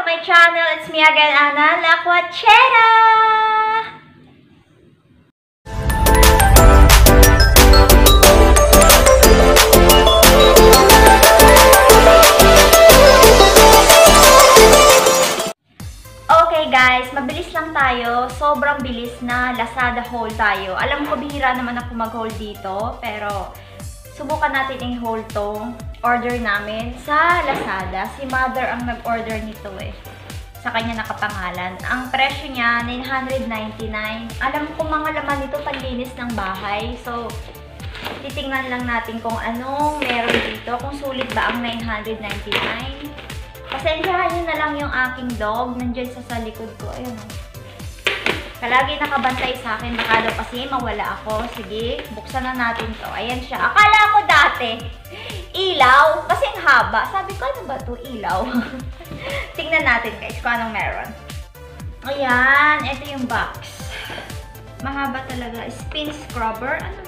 my channel. It's me again, Ana Laquachera! Okay guys, mabilis lang tayo. Sobrang bilis na Lazada haul tayo. Alam ko bihira naman ako mag-haul dito, pero subukan natin i-haul tong order namin sa Lazada. Si Mother ang nag-order nito eh. Sa kanya nakapangalan. Ang presyo niya, 999. Alam ko mga laman nito panlinis ng bahay. So, titingnan lang natin kung anong meron dito. Kung sulit ba ang 999. Pasensyahan nyo na lang yung aking dog. Nandiyan sa likod ko. Ayun o. Palagi nakabantay sa akin. Baka daw kasi mawala ako. Sige, buksan na natin to. Ayan siya. Akala ko dati, ilaw. Kasing haba. Sabi ko, ano ba to? Ilaw. Tingnan natin guys kung anong meron. Ayan. Ito yung box. Mahaba talaga. Spin scrubber. Ano?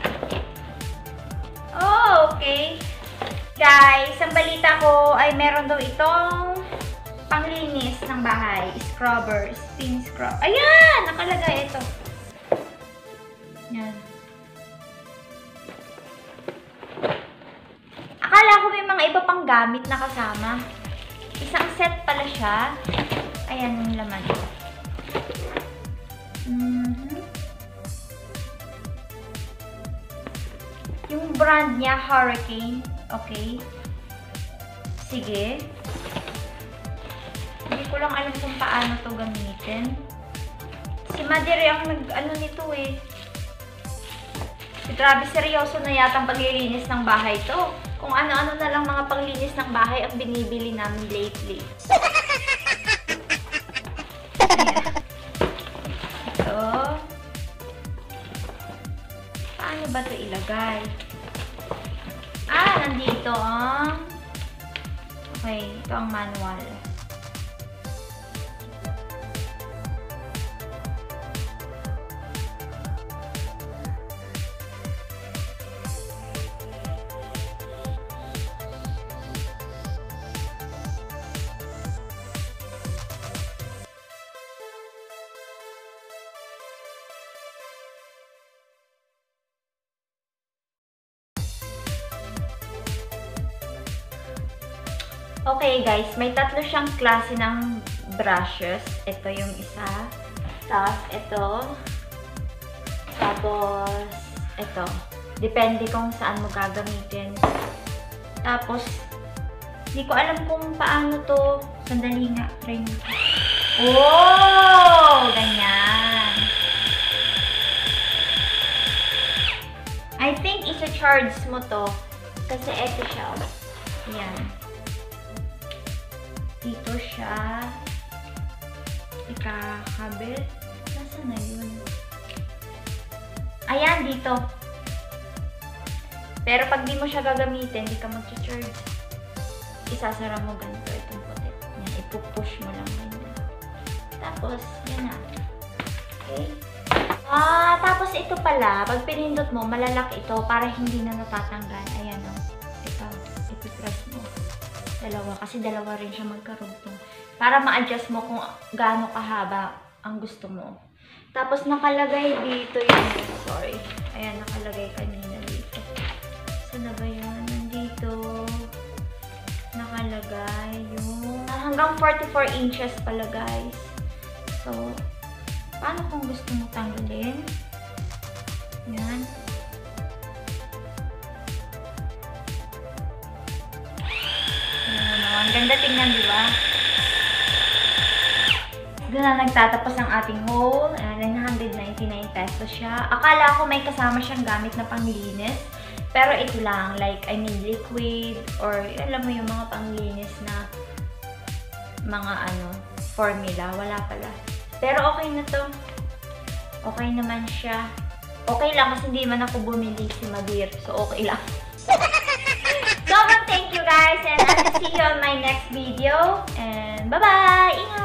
Oh, okay. Guys, ang balita ko ay meron daw itong panglinis ng bahay. Scrubber. Spin scrub. Ayan! Nakalagay ito. Yan. Akala ko may mga iba pang gamit na kasama. Isang set pala siya. Ayan yung laman. Yung brand niya, Hurricane. Okay. Sige. Hindi ko lang alam kung paano to gamitin. Si Madire ang nag-ano nito eh. Grabe, seryoso na yata ang paglilinis ng bahay to. Kung ano-ano na lang mga paglinis ng bahay ang binibili namin lately. Ito. Paano ba to ilagay? Ah, nandito ang... Okay, ito ang manual. Okay guys, may tatlo siyang klase ng brushes. Ito yung isa. Tapos ito. Tapos ito. Depende kung saan mo gagamitin. Tapos, hindi ko alam kung paano to. Sandali nga. Try mo. Oh! Ganyan. I think isa-charge mo to. Kasi ito siya. Ayan. Dito siya ikakabit. Nasaan na yun? Ayan, dito. Pero pag di mo siya gagamitin, di ka mag-charge. Isasara mo ganito itong puti. Yan, ipupush mo lang ganyan. Tapos, yan na. Okay? Tapos ito pala, pag pinindot mo, malalak ito para hindi na natatanggal. Ayan o. Ito, ipipress mo. Dalawa. Kasi dalawa rin siya magkarugtong. Para ma-adjust mo kung gaano kahaba ang gusto mo. Tapos nakalagay dito yung... Sorry. Ayan, nakalagay kanina dito. Saan na ba yan? Nandito. Nakalagay yung... hanggang 44 inches pala guys. So, paano kung gusto mo tanggalin? Yan. Ang ganda tingnan, di ba? Doon na nagtatapos ang ating haul. 999 pesos siya. Akala ko may kasama siyang gamit na panglinis. Pero ito lang. Like, I mean, liquid. Or, alam mo yung mga panglinis na mga formula. Wala pala. Pero okay na to. Okay naman siya. Okay lang kasi hindi man ako bumili si Madir. So, okay lang. Sobrang thank you guys. And I will see you on my next video. And bye-bye! Ingat!